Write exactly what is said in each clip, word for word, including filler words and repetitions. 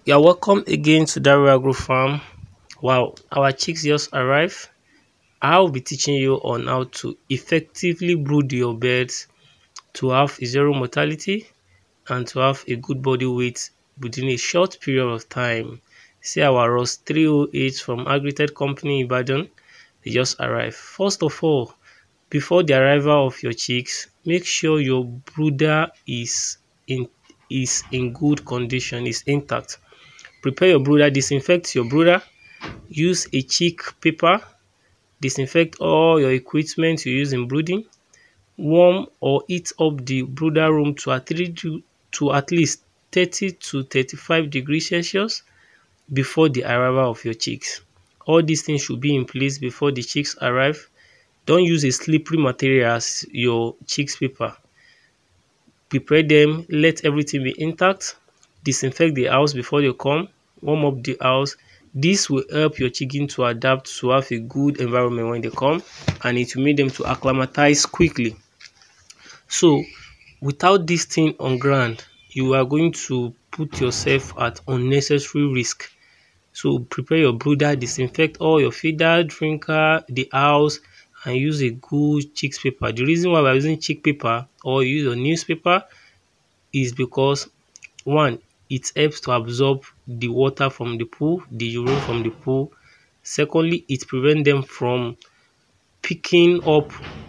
You're welcome again to Daru Agro Farm. Wow, our chicks just arrived. I'll be teaching you on how to effectively brood your birds to have a zero mortality and to have a good body weight within a short period of time. See our Ross three oh eight from Agritech Company in Ibadan. They just arrived. First of all, before the arrival of your chicks, make sure your brooder is in is in good condition, is intact. Prepare your brooder, disinfect your brooder, use a chick paper, disinfect all your equipment you use in brooding, warm or heat up the brooder room to at, to at least thirty to thirty-five degrees Celsius before the arrival of your chicks. All these things should be in place before the chicks arrive. Don't use a slippery material as your chicks paper. Prepare them, let everything be intact, disinfect the house before they come, warm up the house. This will help your chicken to adapt to have a good environment when they come, and it will make them to acclimatize quickly. So without this thing on ground, you are going to put yourself at unnecessary risk. So prepare your brooder, disinfect all your feeder, drinker, the house, and use a good chicks paper. The reason why we're using chick paper or use a newspaper is because one, it helps to absorb the water from the pool, the urine from the pool. Secondly, it prevents them from picking up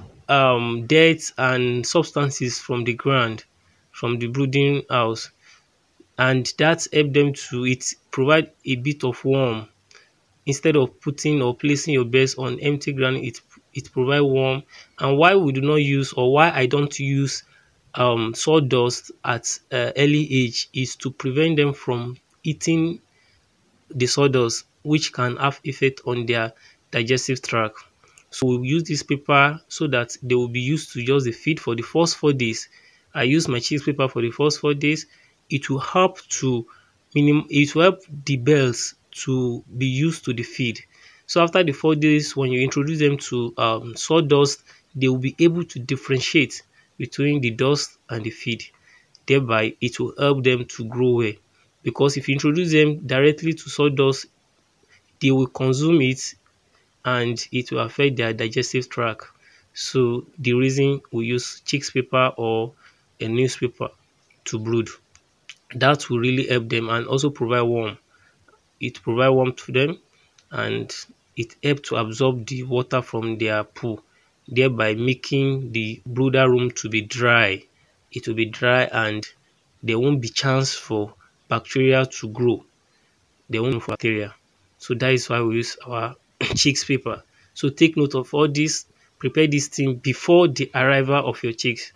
um, dirt and substances from the ground, from the brooding house, and that help them to it provide a bit of warmth. Instead of putting or placing your birds on empty ground, it it provide warmth. And why we do not use, or why I don't use um, sawdust at uh, early age, is to prevent them from eating the sawdust, which can have effect on their digestive tract. So we use this paper so that they will be used to just the feed for the first four days. I use my cheese paper for the first four days. It will help to minim it will help the bells to be used to the feed. So after the four days, when you introduce them to um, sawdust, they will be able to differentiate between the dust and the feed. Thereby, it will help them to grow well. Because if you introduce them directly to sawdust, they will consume it and it will affect their digestive tract. So the reason we use chicks paper or a newspaper to brood, that will really help them and also provide warmth. It provide warmth to them, and it help to absorb the water from their poo, thereby making the brooder room to be dry. It will be dry and there won't be chance for bacteria to grow. They won't for bacteria. So that is why we use our chicks paper. So take note of all this. Prepare this thing before the arrival of your chicks.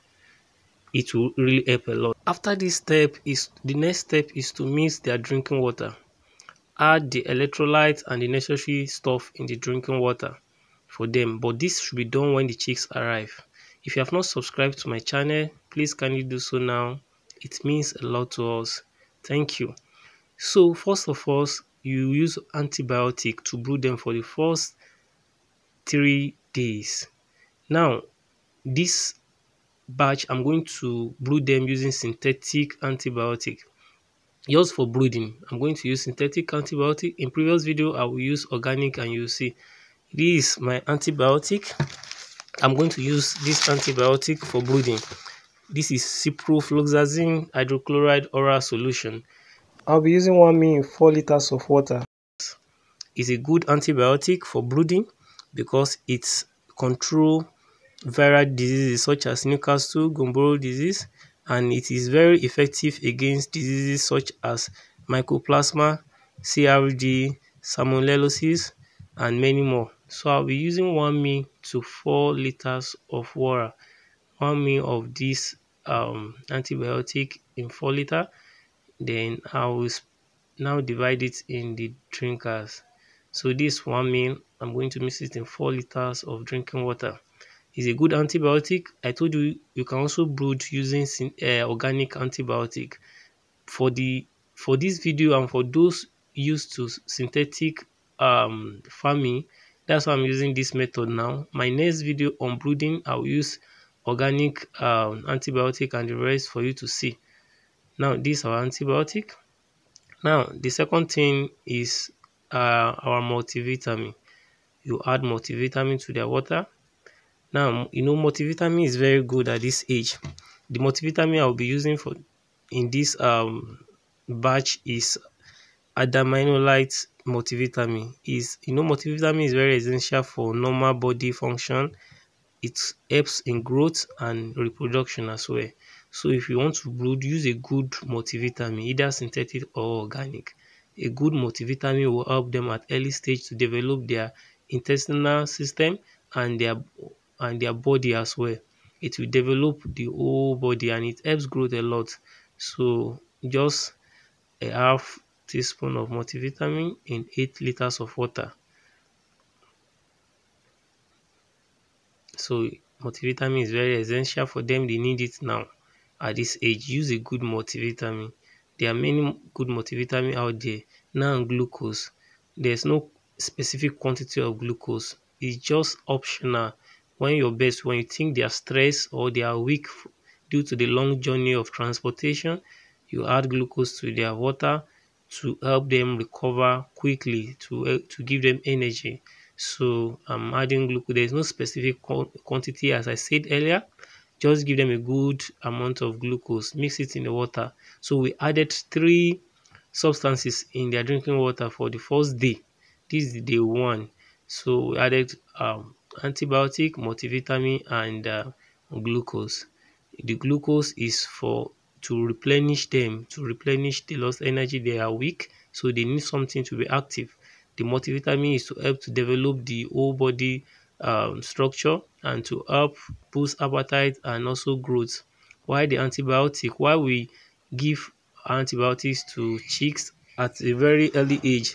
It will really help a lot. After this step, is the next step is to mix their drinking water. Add the electrolytes and the necessary stuff in the drinking water for them. But this should be done when the chicks arrive. If you have not subscribed to my channel, please kindly do so now. It means a lot to us. Thank you. So first of all, you use antibiotic to brood them for the first three days. Now, this batch, I'm going to brood them using synthetic antibiotic. Just for brooding, I'm going to use synthetic antibiotic. In previous video, I will use organic, and you'll see this is my antibiotic. I'm going to use this antibiotic for brooding. This is ciprofloxacin hydrochloride oral solution. I'll be using one ml in four liters of water. It's a good antibiotic for brooding because it controls viral diseases such as Newcastle, Gumboro disease, and it is very effective against diseases such as Mycoplasma, C R D, Salmonellosis, and many more. So I'll be using one ml to four liters of water. one ml of this um, antibiotic in four liters. Then I will now divide it in the drinkers. So this one ml, I'm going to mix it in four liters of drinking water. It's a good antibiotic. I told you you can also brood using uh, organic antibiotic. For the for this video and for those used to synthetic um, farming, that's why I'm using this method now. My next video on brooding, I'll use organic um, antibiotic and the rest for you to see. Now this is our antibiotic. Now, the second thing is uh, our multivitamin. You add multivitamin to their water. Now, you know, multivitamin is very good at this age. The multivitamin I'll be using for in this um batch is adaminolite multivitamin. Is you know multivitamin is very essential for normal body function. It helps in growth and reproduction as well. So if you want to brood, use a good multivitamin, either synthetic or organic. A good multivitamin will help them at early stage to develop their intestinal system and their and their body as well. It will develop the whole body and it helps growth a lot. So just a half teaspoon of multivitamin in eight liters of water. So multivitamin is very essential for them. They need it now at this age. Use a good multivitamin. There are many good multivitamin out there. Now glucose. There's no specific quantity of glucose. It's just optional. When your best, when you think they are stressed or they are weak f- due to the long journey of transportation, you add glucose to their water to help them recover quickly, to help, to give them energy. So I'm adding glucose. There is no specific quan- quantity, as I said earlier. Just give them a good amount of glucose. Mix it in the water. So we added three substances in their drinking water for the first day. This is day one. So we added um, antibiotic, multivitamin, and uh, glucose. The glucose is for to replenish them, to replenish the lost energy. They are weak, so they need something to be active. The multivitamin is to help to develop the whole body um, structure and to help boost appetite and also growth. While the antibiotic, while we give antibiotics to chicks at a very early age,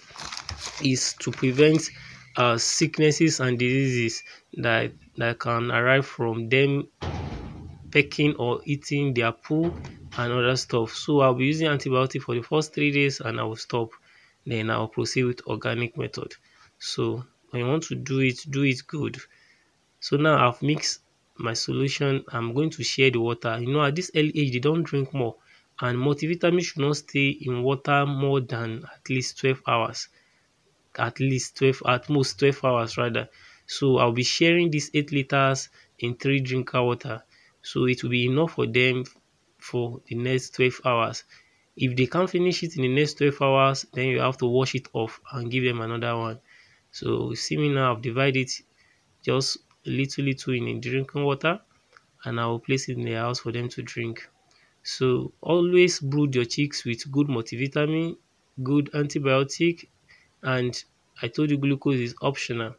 is to prevent uh, sicknesses and diseases that that can arise from them pecking or eating their poo and other stuff. So I'll be using antibiotic for the first three days and I will stop. Then I'll proceed with organic method. So when you want to do it, do it good. So now I've mixed my solution. I'm going to share the water. You know, at this early age, they don't drink more. And multivitamin should not stay in water more than at least twelve hours, at least twelve, at most twelve hours rather. So I'll be sharing these eight liters in three drinker water. So it will be enough for them for the next twelve hours. If they can't finish it in the next twelve hours, then you have to wash it off and give them another one. So see me now, I've divided just a little little in a drinking water and I will place it in the house for them to drink. So always brood your chicks with good multivitamin, good antibiotic, and I told you glucose is optional.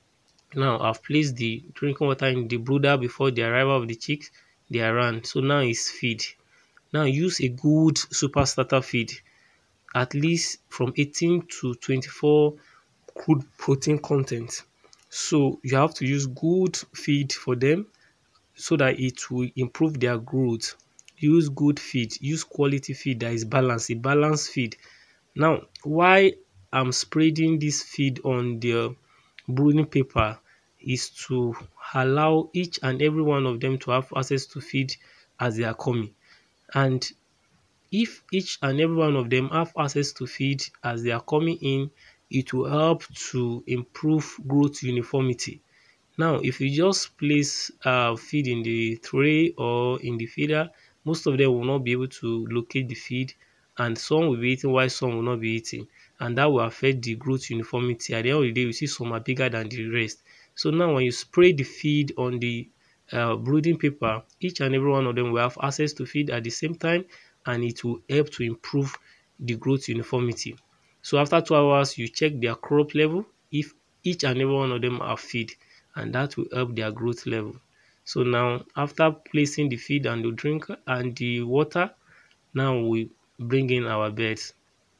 Now I've placed the drinking water in the brooder before the arrival of the chicks. They are run. So now is feed. Now use a good super starter feed, at least from eighteen to twenty-four good protein content. So you have to use good feed for them so that it will improve their growth. Use good feed, use quality feed that is balanced, a balanced feed. Now, why I'm spreading this feed on the brooding paper is to allow each and every one of them to have access to feed as they are coming. And if each and every one of them have access to feed as they are coming in, it will help to improve growth uniformity. Now, if you just place uh, feed in the tray or in the feeder, most of them will not be able to locate the feed, and some will be eating while some will not be eating, and that will affect the growth uniformity. At the end of the day, you see some are bigger than the rest. So now, when you spray the feed on the uh, brooding paper, each and every one of them will have access to feed at the same time, and it will help to improve the growth uniformity. So after two hours, you check their crop level if each and every one of them are feed, and that will help their growth level. So now after placing the feed and the drink and the water, now we bring in our beds.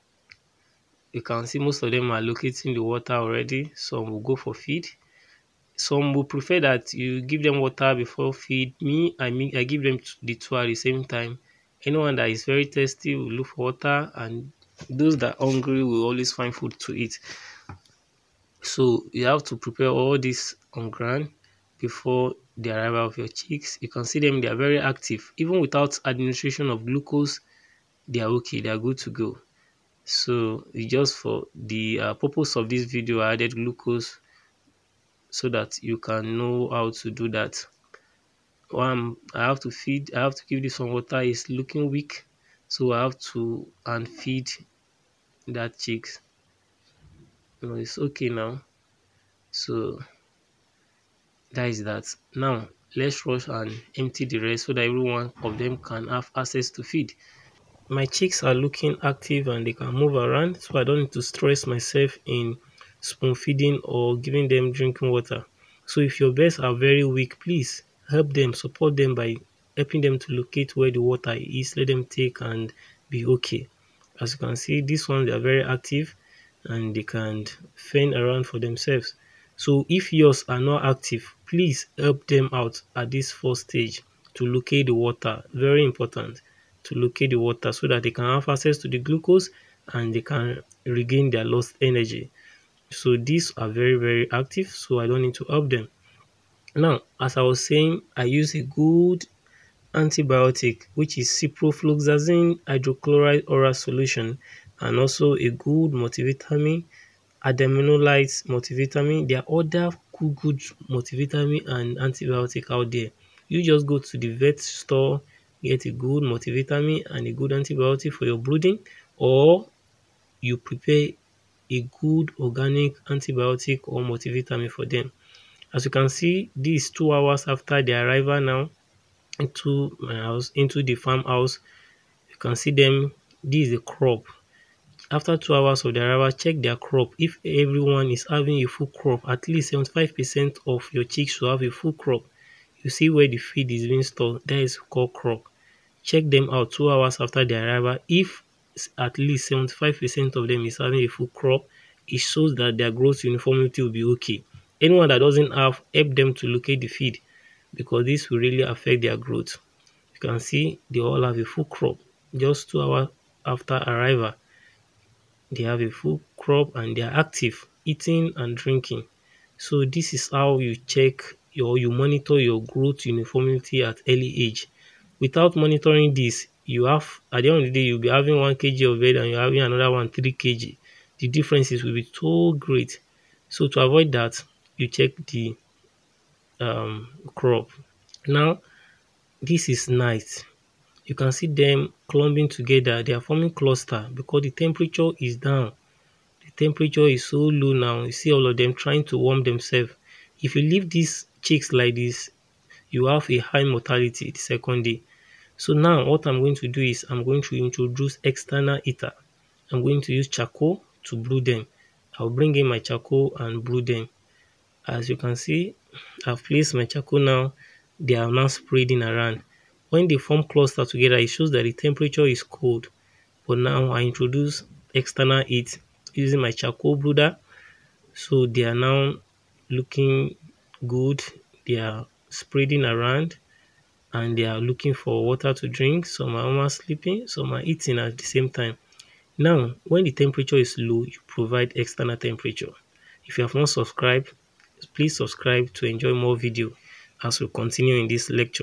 You can see most of them are locating the water already. Some will go for feed. Some will prefer that you give them water before feed. Me, I mean, I give them t- the two at the same time. Anyone that is very thirsty will look for water, and those that are hungry will always find food to eat. So you have to prepare all this on ground before the arrival of your chicks. You can see them, they are very active. Even without administration of glucose, they are okay, they are good to go. So it's just for the uh, purpose of this video. I added glucose so that you can know how to do that. One, I have to feed, I have to give this one water. It's looking weak, so I have to and feed that chicks. No, it's okay now. So that is that. Now let's rush and empty the rest so that every one of them can have access to feed. My chicks are looking active and they can move around, so I don't need to stress myself in spoon feeding or giving them drinking water. So if your birds are very weak, please help them, support them by helping them to locate where the water is, let them take and be okay. As you can see, these ones they are very active and they can fend around for themselves. So if yours are not active, please help them out at this first stage to locate the water. Very important to locate the water so that they can have access to the glucose and they can regain their lost energy. So these are very, very active, so I don't need to help them. Now, as I was saying, I use a good antibiotic, which is ciprofloxacin hydrochloride oral solution, and also a good multivitamin, adaminolite multivitamin. There are other good, good multivitamin and antibiotic out there. You just go to the vet store, get a good multivitamin and a good antibiotic for your brooding, or you prepare a good organic antibiotic or multivitamin for them. As you can see, this two hours after their arrival now into my house, into the farmhouse, you can see them. This is a crop. After two hours of the arrival, check their crop. If everyone is having a full crop, at least seventy-five percent of your chicks should have a full crop. You see where the feed is being stored, that is called crop. Check them out two hours after their arrival. If at least seventy-five percent of them is having a full crop, it shows that their growth uniformity will be okay. Anyone that doesn't have, help them to locate the feed because this will really affect their growth. You can see they all have a full crop just two hours after arrival. They have a full crop and they are active, eating and drinking. So this is how you check your, you monitor your growth uniformity at early age. Without monitoring this, you have, at the end of the day, you'll be having one kilogram of bed and you're having another one three kilograms. The differences will be so great. So to avoid that, you check the um, crop. Now, this is night. You can see them clumping together. They are forming cluster because the temperature is down. The temperature is so low now. You see all of them trying to warm themselves. If you leave these chicks like this, you have a high mortality the second day. So now what I'm going to do is I'm going to introduce external heater. I'm going to use charcoal to brew them. I'll bring in my charcoal and brew them. As you can see, I've placed my charcoal now. They are now spreading around. When they form cluster together, it shows that the temperature is cold. But now I introduce external heat using my charcoal brooder. So they are now looking good. They are spreading around and they are looking for water to drink. Some are almost sleeping, some are eating at the same time. Now, when the temperature is low, you provide external temperature. If you have not subscribed, please subscribe to enjoy more video as we continue in this lecture.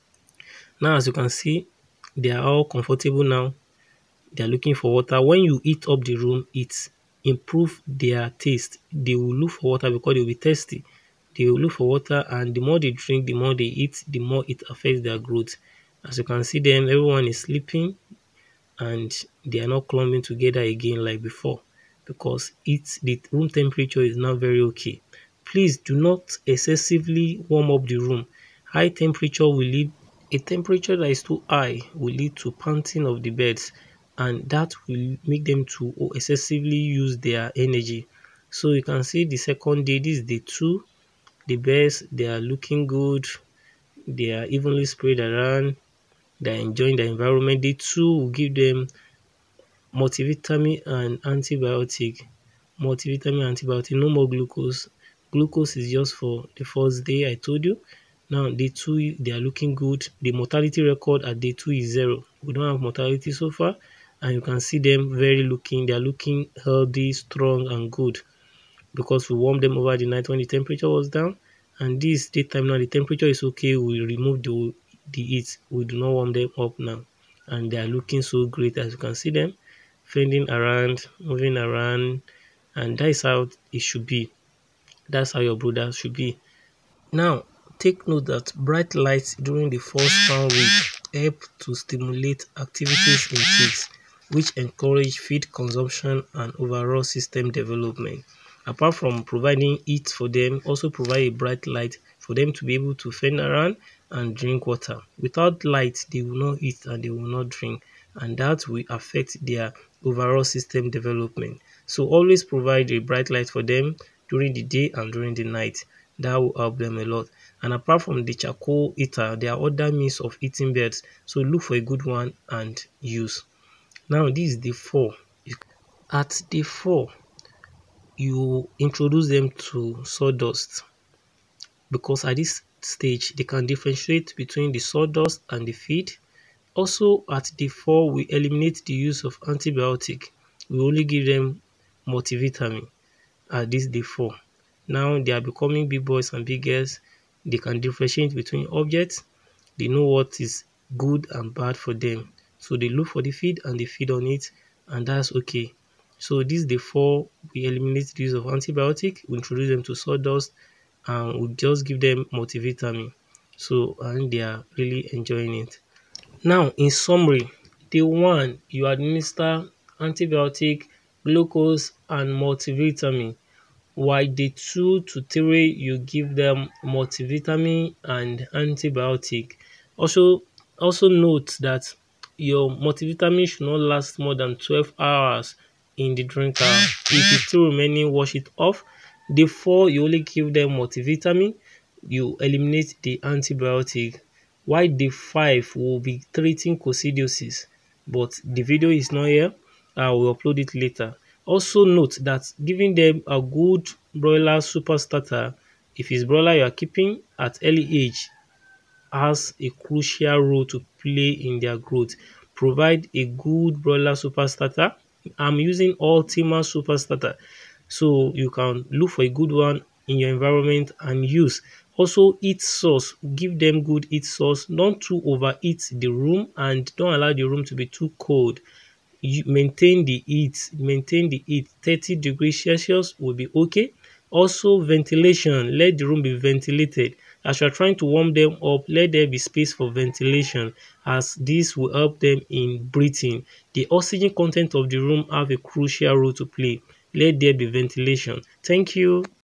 Now, as you can see, they are all comfortable now. They are looking for water. When you heat up the room, it improves their taste. They will look for water because they will be thirsty. They will look for water, and the more they drink, the more they eat, the more it affects their growth. As you can see them, everyone is sleeping and they are not clumping together again like before because it's the room temperature is now very okay. Please do not excessively warm up the room. High temperature will lead a temperature that is too high will lead to panting of the birds, and that will make them to excessively use their energy. So you can see the second day, this is day two. The birds, they are looking good. They are evenly spread around. They are enjoying the environment. Day two will give them multivitamin and antibiotic. Multivitamin and antibiotic, no more glucose. Glucose is just for the first day, I told you. Now, day two, they are looking good. The mortality record at day two is zero. We don't have mortality so far. And you can see them very looking, they are looking healthy, strong, and good. Because we warmed them over the night when the temperature was down. And this daytime now, the temperature is okay. We remove the, the heat. We do not warm them up now. And they are looking so great, as you can see them. fending around, moving around, and that is how it should be. That's how your brooder should be. Now, take note that bright lights during the first span week help to stimulate activities in chicks, which encourage feed consumption and overall system development. Apart from providing heat for them, also provide a bright light for them to be able to fend around and drink water. Without light, they will not eat and they will not drink, and that will affect their overall system development. So always provide a bright light for them during the day and during the night. That will help them a lot. And apart from the charcoal heater, there are other means of heating beds. So look for a good one and use. Now this is day four. At day four, you introduce them to sawdust, because at this stage they can differentiate between the sawdust and the feed. Also at day four, we eliminate the use of antibiotic. We only give them multivitamin at this day four. Now they are becoming big boys and big girls. They can differentiate between objects. They know what is good and bad for them. So they look for the feed and they feed on it, and that's okay. So this day four, we eliminate the use of antibiotic. We introduce them to sawdust and we just give them multivitamin. So and they are really enjoying it. Now in summary, day one, you administer antibiotic, glucose and multivitamin, while day two to three you give them multivitamin and antibiotic. Also also note that your multivitamin should not last more than twelve hours in the drinker. If it's still remaining, wash it off. Day four, you only give them multivitamin, you eliminate the antibiotic. While day five will be treating coccidiosis, but the video is not here. I will upload it later. Also note that giving them a good broiler super starter, if it's broiler you are keeping at early age, has a crucial role to play in their growth. Provide a good broiler super starter. I'm using Ultima super starter, so you can look for a good one in your environment and use. Also heat source, give them good heat source. Don't too overheat the room and don't allow the room to be too cold. You maintain the heat, maintain the heat. thirty degrees Celsius will be okay. Also ventilation, let the room be ventilated. As you are trying to warm them up, let there be space for ventilation, as this will help them in breathing. The oxygen content of the room have a crucial role to play. Let there be ventilation. Thank you.